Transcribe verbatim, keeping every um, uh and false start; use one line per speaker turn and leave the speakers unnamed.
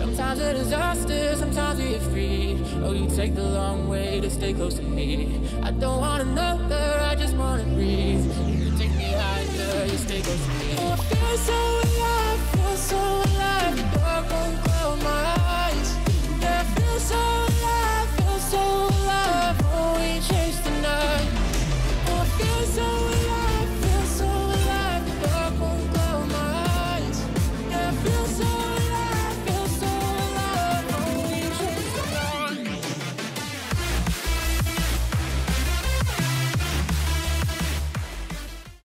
Sometimes a disaster, sometimes we get free. Oh, you take the long way to stay close to me. I don't want another